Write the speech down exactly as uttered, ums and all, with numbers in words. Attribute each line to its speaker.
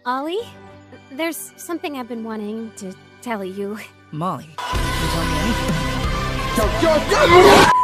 Speaker 1: Ollie, there's something I've been wanting to tell you.
Speaker 2: Molly, can you tell me anything?
Speaker 3: Go, go, go!